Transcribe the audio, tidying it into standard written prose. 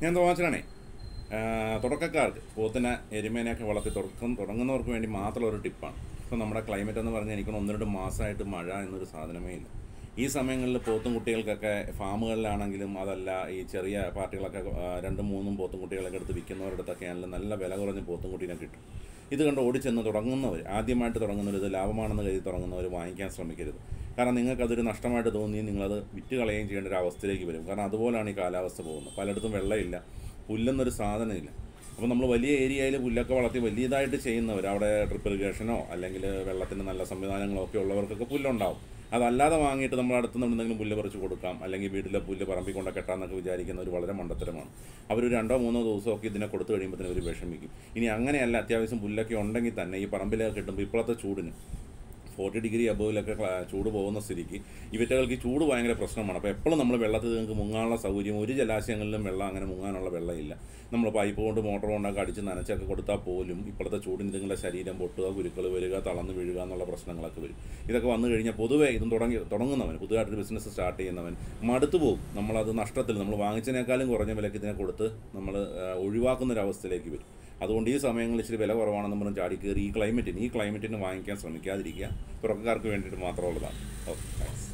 ഞാൻ തോമാച്ചനാണേ. തുടക്കക്കാർക്ക് പോത്തിനെ എരുമേനെയൊക്കെ വളർത്തി തുടങ്ങുന്നവർക്ക് വേണ്ടി മാത്രമുള്ള ഒരു ടിപ്പാണ്. ഇപ്പോൾ നമ്മുടെ ക്ലൈമറ്റ് എന്ന് പറഞ്ഞാൽ എനിക്കൊന്ന് 1-2 മാസമായിട്ട് മഴ എന്നൊരു സാധനമേ ഇല്ല. ഈ സമയങ്ങളിൽ പോത്തും കുട്ടികൾക്കൊക്കെ ഫാമുകളിലാണെങ്കിലും അതല്ല ഈ ചെറിയ പാർട്ടികളൊക്കെ 2-3 പോത്തും കുട്ടികളൊക്കെ എടുത്ത് വിൽക്കുന്നവരുടെ അടുത്തൊക്കെ ആണെങ്കിലും നല്ല വില കുറഞ്ഞ് പോത്തും കുട്ടീനെ കിട്ടും. ഇത് കണ്ട് ഓടിച്ചെന്ന് തുടങ്ങുന്നവർ, ആദ്യമായിട്ട് തുടങ്ങുന്നവർ, ഇത് ലാഭമാണെന്ന് കരുതി തുടങ്ങുന്നവർ വാങ്ങിക്കാൻ ശ്രമിക്കരുത്. കാരണം നിങ്ങൾക്കതൊരു നഷ്ടമായിട്ട് തോന്നുകയും നിങ്ങളത് വിറ്റ് കളയുകയും ചെയ്യേണ്ട ഒരു അവസ്ഥയിലേക്ക് വരും. കാരണം അതുപോലെയാണ് ഈ കാലാവസ്ഥ പോകുന്നത്. പലയിടത്തും വെള്ളമില്ല, പുല്ലെന്നൊരു സാധനമില്ല. അപ്പോൾ നമ്മൾ വലിയ ഏരിയയിൽ പുല്ലൊക്കെ വളർത്തി വലിയതായിട്ട് ചെയ്യുന്നവർ, അവിടെ ഡ്രിപ്പ് ഇറിഗേഷനോ അല്ലെങ്കിൽ വെള്ളത്തിൻ്റെ നല്ല സംവിധാനങ്ങളോ ഒക്കെ ഉള്ളവർക്കൊക്കെ പുല്ലുണ്ടാവും. അതല്ലാതെ വാങ്ങിയിട്ട് നമ്മൾ അടുത്തുനിന്ന് എന്തെങ്കിലും പുല്ല് പറിച്ച് കൊടുക്കാം, അല്ലെങ്കിൽ വീട്ടിലെ പുല്ല് പറമ്പിൽ കൊണ്ട് കെട്ടാമെന്നൊക്കെ വിചാരിക്കുന്നവർ വളരെ മണ്ടത്തരമാണ്. അവർ 2-3 ദിവസമൊക്കെ ഇതിനെ കൊടുത്തു കഴിയുമ്പോഴത്തേനും അവർ വിഷമിക്കും. ഇനി അങ്ങനെയല്ല, അത്യാവശ്യം പുല്ലൊക്കെ ഉണ്ടെങ്കിൽ തന്നെ ഈ പറമ്പിലൊക്കെ കിട്ടുമ്പോൾ ഇപ്പോഴത്തെ ചൂടിന് 40 ഡിഗ്രി അബോവിലൊക്കെ ചൂട് പോകുന്ന സ്ഥിതിക്ക് ഇവറ്റകൾക്ക് ഈ ചൂട് ഭയങ്കര പ്രശ്നമാണ്. അപ്പോൾ എപ്പോഴും നമ്മൾ വെള്ളത്തിൽ നിങ്ങൾക്ക് മുങ്ങാനുള്ള സൗകര്യം, ഒരു ജലാശയങ്ങളിലും വെള്ളം അങ്ങനെ മുങ്ങാനുള്ള വെള്ളമില്ല. നമ്മൾ പൈപ്പ് കൊണ്ട് മോട്ടർ കൊണ്ടൊക്കെ അടിച്ച് നനച്ചൊക്കെ കൊടുത്താൽ പോലും ഇപ്പോഴത്തെ ചൂടിന് നിങ്ങളുടെ ശരീരം പൊട്ടുക, കുരുക്കൾ വരിക, തളർന്ന് വീഴുക എന്നുള്ള പ്രശ്നങ്ങളൊക്കെ വരും. ഇതൊക്കെ വന്നു കഴിഞ്ഞാൽ പൊതുവേ ഇതും തുടങ്ങുന്നവൻ, പുതുതായിട്ടൊരു ബിസിനസ് സ്റ്റാർട്ട് ചെയ്യുന്നവൻ മടുത്തു പോകും. നമ്മളത് നഷ്ടത്തിൽ, നമ്മൾ വാങ്ങിച്ചതിനേക്കാളും കുറഞ്ഞ വിലയ്ക്ക് ഇതിനെ കൊടുത്ത് നമ്മൾ ഒഴിവാക്കുന്നൊരവസ്ഥയിലേക്ക് വരും. അതുകൊണ്ട് ഈ സമയങ്ങളിൽ ഇച്ചിരി വില കുറവാണെന്ന് പറഞ്ഞ് ചാടി കയറി ഈ ക്ലൈമറ്റിന് വാങ്ങിക്കാൻ ശ്രമിക്കാതിരിക്കുക. തുടക്കക്കാർക്ക് വേണ്ടിയിട്ട് മാത്രമുള്ളതാണ്. Okay, thanks.